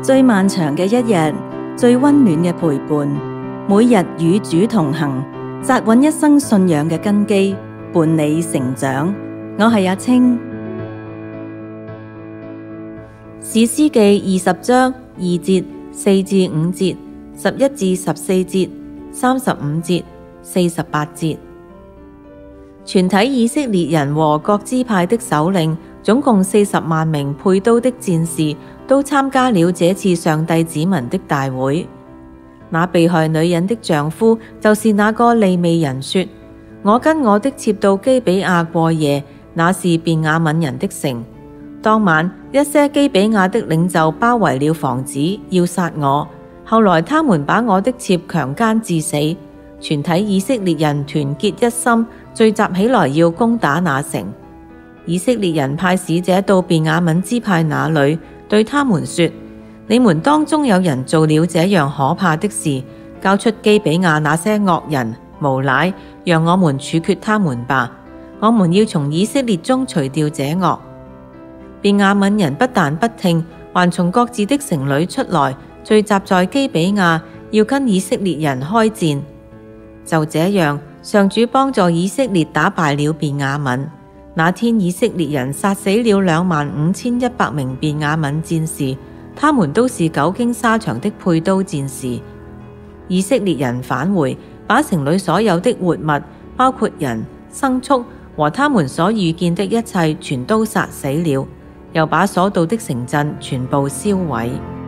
最漫長嘅一日，最溫暖嘅陪伴，每日與主同行，扎穩一生信仰嘅根基，伴你成長。我係阿青。士師記20章2節、4至5節、11至14節、35節、48節。全體以色列人和各支派的首領，總共40萬名配刀的戰士，都參加了這次上帝子民的大會。那被害女人的丈夫，就是那個利未人說：我跟我的妾到基比亞過夜，那是便雅憫人的城。當晚，一些基比亞的領袖包圍了房子，要殺我。後來他們把我的妾強姦致死。全體以色列人團結一心，聚集起來要攻打那城。以色列人派使者到便雅憫支派那裏，對他們說：你們當中有人做了這樣可怕的事，交出基比亞那些惡人無賴，讓我們處決他們吧。我們要從以色列中除掉這惡。便雅憫人不但不聽，還從各自的城裏出來，聚集在基比亞，要跟以色列人開戰。就這樣，上主幫助以色列打敗了便雅憫。那天以色列人殺死了25100名便雅憫戰士，他們都是久經沙場的配刀戰士。以色列人返回，把城裏所有的活物，包括人、牲畜和他們所遇見的一切，全都殺死了，又把所到的城鎮全部燒毀。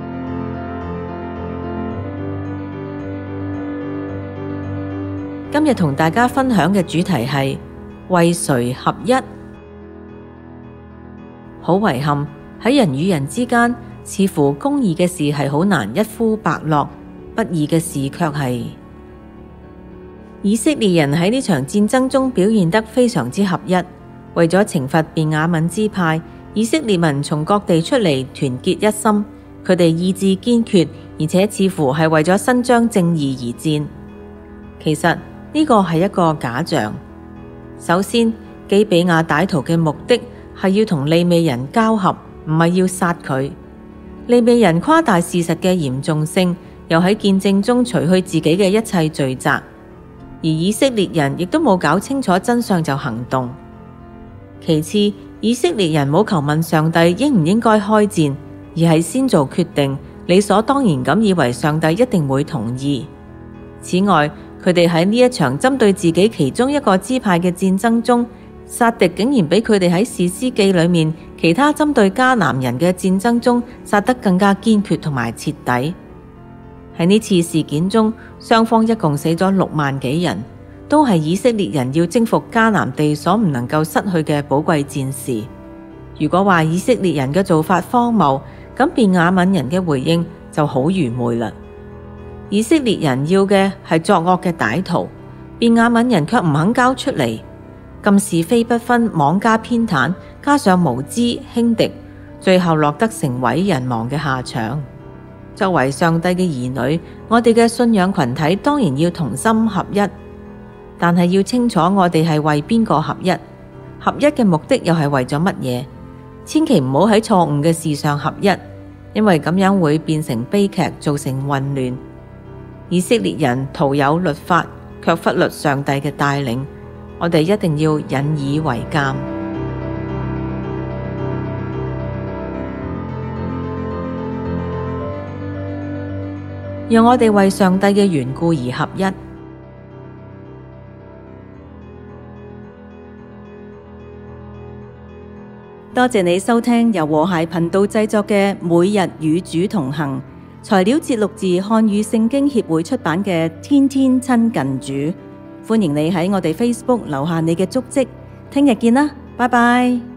今日同大家分享嘅主題係為誰合一。好遺憾，喺人與人之間，似乎公義嘅事係好難一呼百諾，不義嘅事卻係。以色列人喺呢場戰爭中表現得非常之合一，為咗懲罰便雅憫支派，以色列民從各地出嚟團結一心，佢哋意志堅決，而且似乎係為咗伸張正義而戰。其實呢個係一個假象。首先，基比亞歹徒嘅目的係要同利未人交合，唔係要殺佢。利未人誇大事實嘅嚴重性，又喺見證中除去自己嘅一切罪責。而以色列人亦都冇搞清楚真相就行動。其次，以色列人冇求問上帝應唔應該開戰，而係先做決定，理所當然咁以為上帝一定會同意。此外，佢哋喺呢一場針對自己其中一個支派嘅戰爭中，殺敵竟然比佢哋喺士師記裏面其他針對迦南人嘅戰爭中殺得更加堅決同埋徹底。喺呢次事件中，雙方一共死咗6萬幾人，都係以色列人要征服迦南地所唔能夠失去嘅寶貴戰士。如果話以色列人嘅做法荒謬，咁便雅憫人嘅回應就好愚昧啦。以色列人要嘅係作惡嘅歹徒，便雅憫人卻唔肯交出嚟，咁是非不分，妄加偏袒，加上無知輕敵，最後落得成毀人亡嘅下場。作為上帝嘅兒女，我哋嘅信仰群體當然要同心合一，但係要清楚我哋係為邊個合一，合一嘅目的又係為咗乜嘢？千祈唔好喺錯誤嘅事上合一，因為咁樣會變成悲劇，造成混亂。以色列人徒有律法，卻忽略上帝嘅帶領，我哋一定要引以為鑑。讓我哋為上帝嘅緣故而合一。多謝你收聽由和諧頻道製作嘅《每日與主同行》，材料節錄自漢語聖經協會出版嘅《天天親近主》。歡迎你喺我哋 Facebook 留下你嘅足跡。聽日見啦，拜拜。